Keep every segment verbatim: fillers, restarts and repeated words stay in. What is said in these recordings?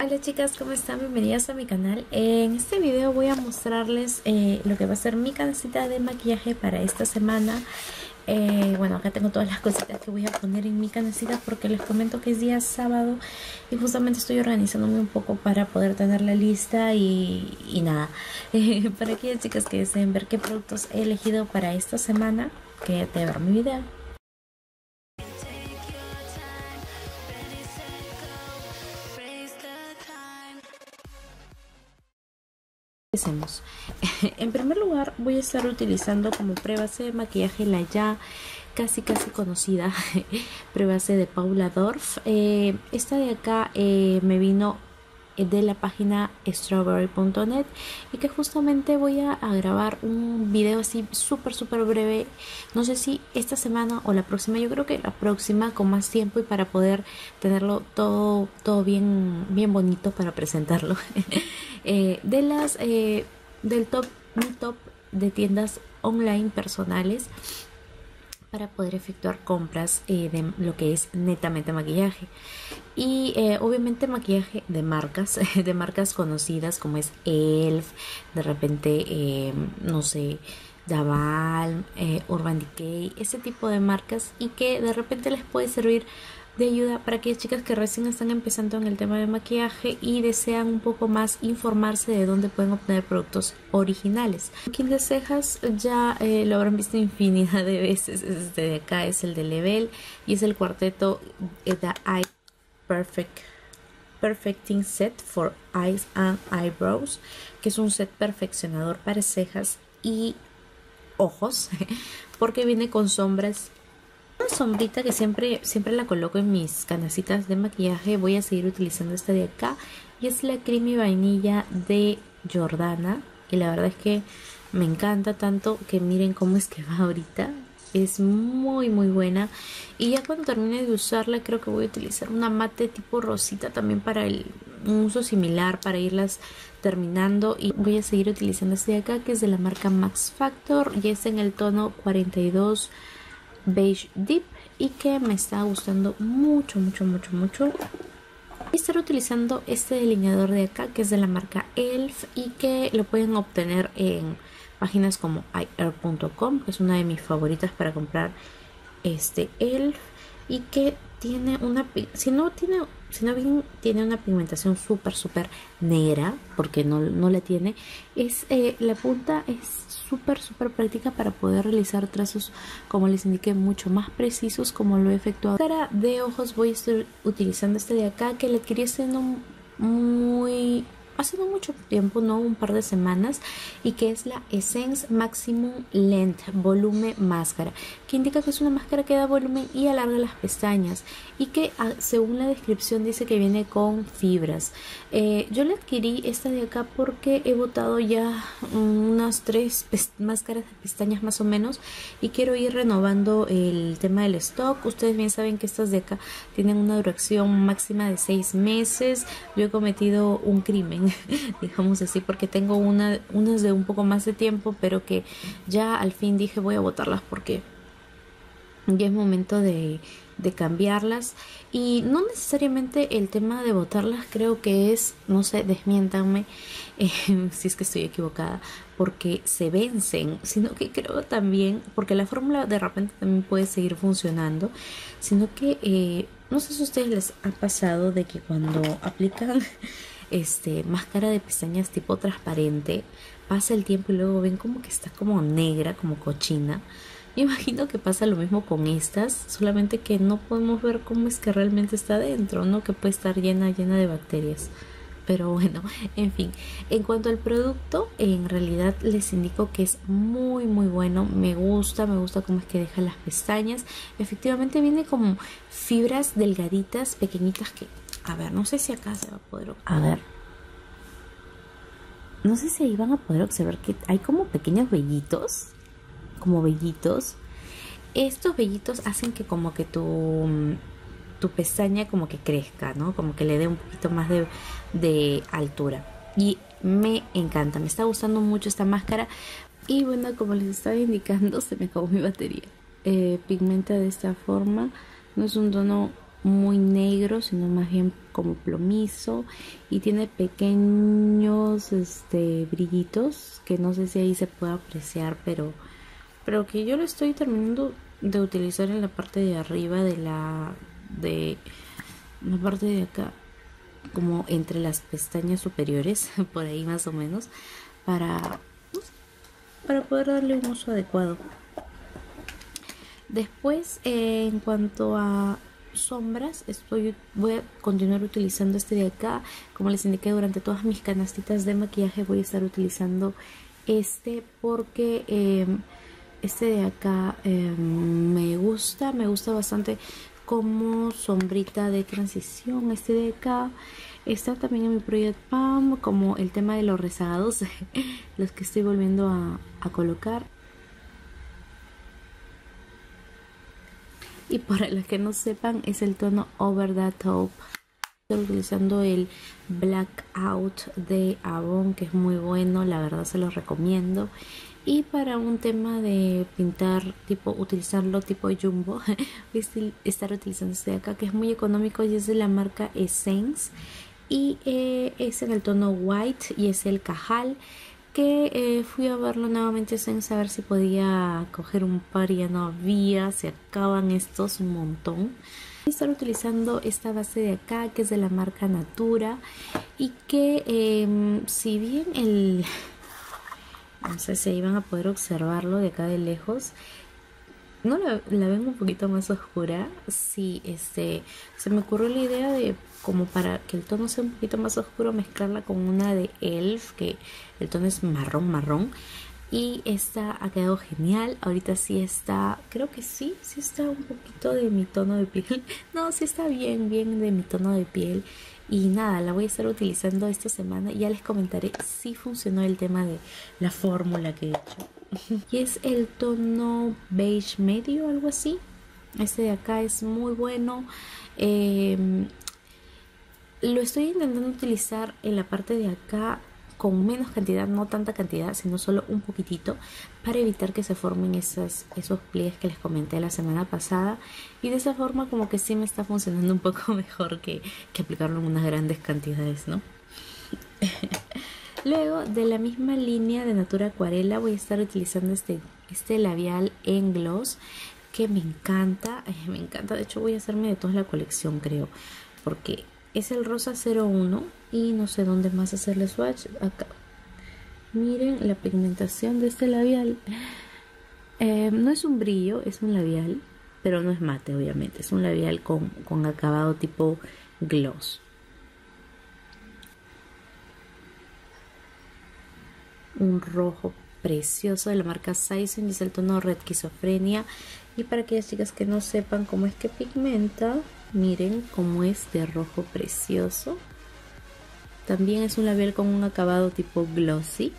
Hola chicas, ¿cómo están? Bienvenidas a mi canal. En este video voy a mostrarles eh, lo que va a ser mi canecita de maquillaje para esta semana. eh, Bueno, acá tengo todas las cositas que voy a poner en mi canecita porque les comento que es día sábado y justamente estoy organizándome un poco para poder tener la lista y, y nada. Eh, para aquellas chicas que deseen ver qué productos he elegido para esta semana, quédate a ver mi video. Empecemos. En primer lugar voy a estar utilizando como prebase de maquillaje la ya casi casi conocida prebase de Paula Dorf. Eh, esta de acá eh, me vino de la página strawberry punto net y que justamente voy a, a grabar un video así súper súper breve, no sé si esta semana o la próxima, yo creo que la próxima con más tiempo y para poder tenerlo todo todo bien bien bonito para presentarlo. eh, de las eh, del top mi top de tiendas online personales para poder efectuar compras eh, de lo que es netamente maquillaje y eh, obviamente maquillaje de marcas de marcas conocidas como es Elf, de repente eh, no sé, Daval, eh, Urban Decay, ese tipo de marcas, y que de repente les puede servir de ayuda para aquellas chicas que recién están empezando en el tema de maquillaje y desean un poco más informarse de dónde pueden obtener productos originales. El kit de cejas ya eh, lo habrán visto infinidad de veces. Este de acá es el de Level y es el cuarteto The Eye Perfect Perfecting Set for Eyes and Eyebrows, que es un set perfeccionador para cejas y ojos porque viene con sombras. Una sombrita que siempre siempre la coloco en mis canecitas de maquillaje. Voy a seguir utilizando esta de acá y es la Creamy Vainilla de Jordana, y la verdad es que me encanta tanto que miren cómo es que va ahorita. Es muy muy buena, y ya cuando termine de usarla creo que voy a utilizar una mate tipo rosita también para el, un uso similar, para irlas terminando. Y voy a seguir utilizando este de acá que es de la marca Max Factor y es en el tono cuarenta y dos Beige Deep y que me está gustando mucho mucho mucho mucho. Voy a estar utilizando este delineador de acá que es de la marca Elf y que lo pueden obtener en páginas como i air punto com, que es una de mis favoritas para comprar este Elf, y que tiene una, si no tiene si no bien tiene una pigmentación súper súper negra, porque no, no la tiene, es eh, la punta es súper súper práctica para poder realizar trazos, como les indiqué, mucho más precisos como lo he efectuado. Para de ojos voy a estar utilizando este de acá que le adquirí siendo muy hace no mucho tiempo, no un par de semanas, y que es la Essence Maximum Length Volume Máscara, que indica que es una máscara que da volumen y alarga las pestañas, y que según la descripción dice que viene con fibras. eh, yo le adquirí esta de acá porque he botado ya unas tres máscaras de pestañas más o menos y quiero ir renovando el tema del stock. Ustedes bien saben que estas de acá tienen una duración máxima de seis meses. Yo he cometido un crimen digamos así, porque tengo una, unas de un poco más de tiempo, pero que ya al fin dije voy a botarlas porque ya es momento de, de cambiarlas. Y no necesariamente el tema de botarlas, creo que es, no sé, desmiéntanme eh, si es que estoy equivocada, porque se vencen, sino que creo también, porque la fórmula de repente también puede seguir funcionando, sino que eh, no sé si a ustedes les ha pasado de que cuando aplican este máscara de pestañas tipo transparente, pasa el tiempo y luego ven como que está como negra, como cochina. Me imagino que pasa lo mismo con estas, solamente que no podemos ver cómo es que realmente está dentro, ¿no? Que puede estar llena, llena de bacterias. Pero bueno, en fin, en cuanto al producto, en realidad les indico que es muy muy bueno. Me gusta, me gusta cómo es que deja las pestañas. Efectivamente viene como fibras delgaditas, pequeñitas que... A ver, no sé si acá se va a poder... A ver. No sé si ahí van a poder observar que hay como pequeños vellitos. Como vellitos. Estos vellitos hacen que como que tu, tu pestaña como que crezca, ¿no? Como que le dé un poquito más de, de altura. Y me encanta, me está gustando mucho esta máscara. Y bueno, como les estaba indicando, se me acabó mi batería. Eh, pigmenta de esta forma. No es un tono muy negro, sino más bien como plomizo, y tiene pequeños este brillitos que no sé si ahí se puede apreciar, pero pero que yo lo estoy terminando de utilizar en la parte de arriba de la de la parte de acá, como entre las pestañas superiores, por ahí más o menos, para para poder darle un uso adecuado. Después, eh, en cuanto a sombras, estoy voy a continuar utilizando este de acá. Como les indiqué, durante todas mis canastitas de maquillaje voy a estar utilizando este porque eh, este de acá eh, me gusta, me gusta bastante como sombrita de transición. Este de acá está también en mi Project Palm, como el tema de los rezagados, los que estoy volviendo a, a colocar. Y para los que no sepan, es el tono Over the Top. Estoy utilizando el Blackout de Avon, que es muy bueno, la verdad se los recomiendo. Y para un tema de pintar, tipo utilizarlo tipo jumbo, voy a estar utilizando este de acá, que es muy económico y es de la marca Essence. Y eh, es en el tono White y es el Cajal, que eh, fui a verlo nuevamente sin saber si podía coger un par y ya no había, se acaban estos un montón. Voy a estar utilizando esta base de acá, que es de la marca Natura, y que eh, si bien el no sé si iban a poder observarlo de acá de lejos, no la, la ven un poquito más oscura. Sí, este se me ocurrió la idea de, como para que el tono sea un poquito más oscuro, mezclarla con una de Elf, que el tono es marrón marrón, y esta ha quedado genial. Ahorita sí está, creo que sí, sí está un poquito de mi tono de piel. No, sí está bien, bien de mi tono de piel. Y nada, la voy a estar utilizando esta semana y ya les comentaré si funcionó el tema de la fórmula que he hecho. Y es el tono beige medio, algo así. Este de acá es muy bueno. Eh, lo estoy intentando utilizar en la parte de acá con menos cantidad, no tanta cantidad, sino solo un poquitito, para evitar que se formen esas, esos pliegues que les comenté la semana pasada. Y de esa forma como que sí me está funcionando un poco mejor que, que aplicarlo en unas grandes cantidades, ¿no? Luego, de la misma línea de Natura Acuarela, voy a estar utilizando este, este labial en gloss, que me encanta, eh, me encanta. De hecho voy a hacerme de toda la colección, creo, porque es el rosa cero uno y no sé dónde más hacerle swatch. Acá miren la pigmentación de este labial. Eh, no es un brillo, es un labial, pero no es mate, obviamente. Es un labial con, con acabado tipo gloss. Un rojo precioso de la marca Saison y es el tono Red Esquizofrenia. Y para aquellas chicas que no sepan cómo es que pigmenta, miren cómo es de rojo precioso. También es un labial con un acabado tipo glossy.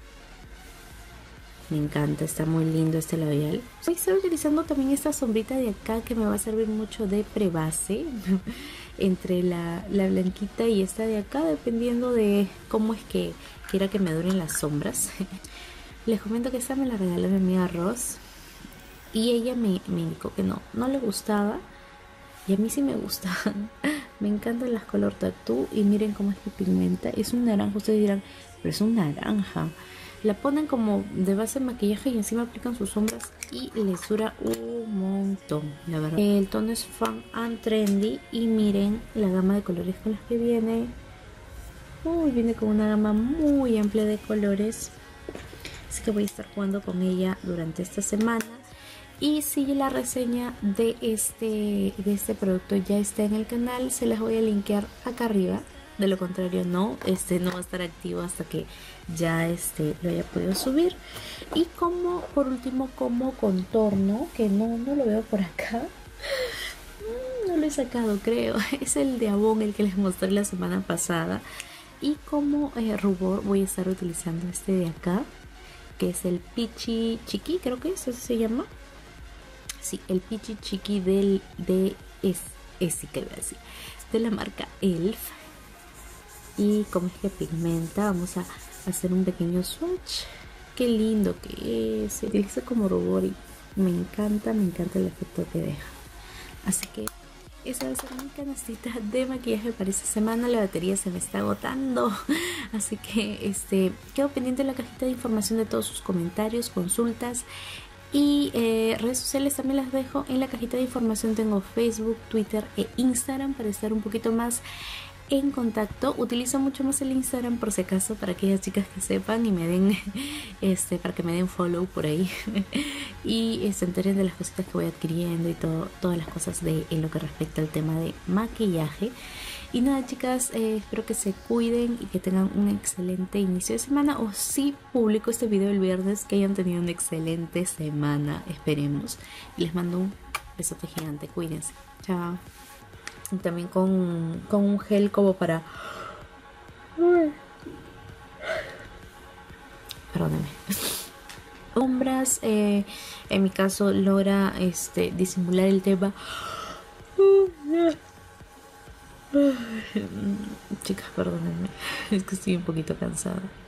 Me encanta, está muy lindo este labial. Voy a estar utilizando también esta sombrita de acá, que me va a servir mucho de prebase entre la, la blanquita y esta de acá, dependiendo de cómo es que quiera que me duren las sombras. Les comento que esta me la regaló mi amiga Ross y ella me, me indicó que no, no le gustaba, y a mí sí me gusta. Me encantan las color tattoo y miren cómo es que pigmenta. Es un naranja, ustedes dirán, pero es un naranja. La ponen como de base de maquillaje y encima aplican sus sombras y les dura un montón, la verdad. El tono es Fun and Trendy y miren la gama de colores con las que viene. Uy, viene con una gama muy amplia de colores. Así que voy a estar jugando con ella durante esta semana. Y si la reseña de este, de este producto ya está en el canal, se las voy a linkear acá arriba. De lo contrario no, este no va a estar activo hasta que ya este lo haya podido subir. Y como por último, como contorno, que no, no lo veo por acá, no lo he sacado, creo, es el de Avon, el que les mostré la semana pasada. Y como eh, rubor voy a estar utilizando este de acá, que es el Peachy Chiqui, creo que es, así se llama. Sí, el Peachy Chiqui del, de es, ese que voy a decir, de la marca Elf. Y como es que pigmenta, vamos a hacer un pequeño swatch. Qué lindo que es, se utiliza como rubor y me encanta, me encanta el efecto que deja. Así que esa va a ser mi canastita de maquillaje para esta semana. La batería se me está agotando, así que este quedo pendiente de la cajita de información de todos sus comentarios, consultas y eh, redes sociales. También las dejo en la cajita de información. Tengo Facebook, Twitter e Instagram para estar un poquito más en contacto. Utilizo mucho más el Instagram por si acaso, para aquellas chicas que sepan y me den este para que me den follow por ahí y eh, se enteren de las cositas que voy adquiriendo y todo, todas las cosas de en lo que respecta al tema de maquillaje. Y nada, chicas, eh, espero que se cuiden y que tengan un excelente inicio de semana, o si publico este video el viernes, que hayan tenido una excelente semana, esperemos. Y les mando un besote gigante, cuídense, chao. Y también con, con un gel como para... Perdónenme. Sombras, eh, en mi caso logra este, disimular el tema. Chicas, perdónenme, es que estoy un poquito cansada.